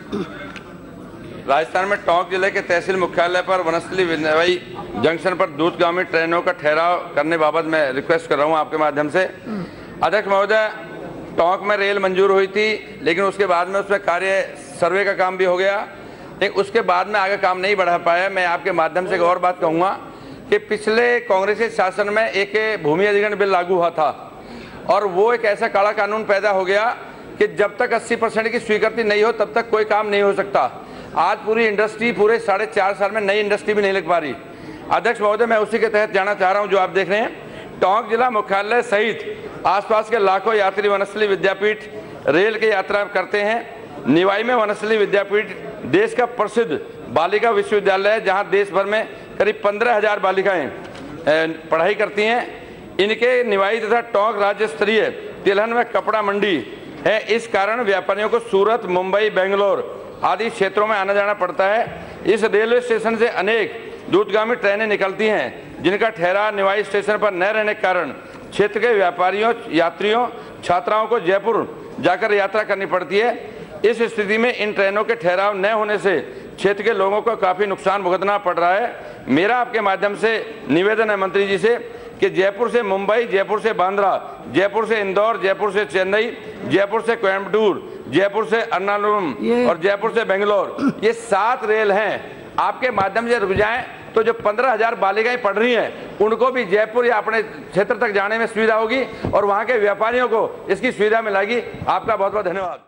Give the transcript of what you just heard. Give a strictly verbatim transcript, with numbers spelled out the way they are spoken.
राजस्थान में टोंक जिले के तहसील मुख्यालय पर वनस्थली विनवाई जंक्शन पर दूरगामी ट्रेनों का ठहराव करने बाबत मैं रिक्वेस्ट कर रहा हूं आपके माध्यम से। अध्यक्ष महोदय, टोंक में रेल मंजूर हुई थी, लेकिन उसके बाद में उसमें कार्य सर्वे का काम भी हो गया, लेकिन उसके बाद में आगे काम नहीं बढ़ा पाया। मैं आपके माध्यम से एक और बात कहूँगा कि पिछले कांग्रेसी शासन में एक भूमि अधिग्रहण बिल लागू हुआ था और वो एक ऐसा काला कानून पैदा हो गया कि जब तक अस्सी परसेंट की स्वीकृति नहीं हो तब तक कोई काम नहीं हो सकता। आज पूरी इंडस्ट्री पूरे साढ़े चार साल में नई इंडस्ट्री भी नहीं लग पा रही। अध्यक्ष महोदय, मैं उसी के तहत जाना चाह रहा हूं जो आप देख रहे हैं। टोंक जिला मुख्यालय सहित आसपास के लाखों यात्री वनस्थली विद्यापीठ रेल की यात्रा करते हैं। निवाई में वनस्थली विद्यापीठ देश का प्रसिद्ध बालिका विश्वविद्यालय है, जहां देश भर में करीब पंद्रह हजार बालिकाएं पढ़ाई करती हैं। इनके निवाई तथा टोंक राज्य स्तरीय तिलहन में कपड़ा मंडी है। इस कारण व्यापारियों को सूरत, मुंबई, बेंगलोर आदि क्षेत्रों में आना जाना पड़ता है। इस रेलवे स्टेशन से अनेक दूरगामी ट्रेनें निकलती हैं, जिनका ठहराव निवाई स्टेशन पर न रहने के कारण क्षेत्र के व्यापारियों, यात्रियों, छात्राओं को जयपुर जाकर यात्रा करनी पड़ती है। इस स्थिति में इन ट्रेनों के ठहराव न होने से क्षेत्र के लोगों को काफी नुकसान भुगतना पड़ रहा है। मेरा आपके माध्यम से निवेदन है मंत्री जी से कि जयपुर से मुंबई, जयपुर से बांद्रा, जयपुर से इंदौर, जयपुर से चेन्नई, जयपुर से कोयम्बटूर, जयपुर से एर्नाकुलम और जयपुर से बेंगलोर, ये सात रेल हैं। आपके माध्यम से रुक जाएं तो जो पंद्रह हजार बालिकाएं पढ़ रही हैं उनको भी जयपुर या अपने क्षेत्र तक जाने में सुविधा होगी और वहां के व्यापारियों को इसकी सुविधा मिलेगी। आपका बहुत बहुत धन्यवाद।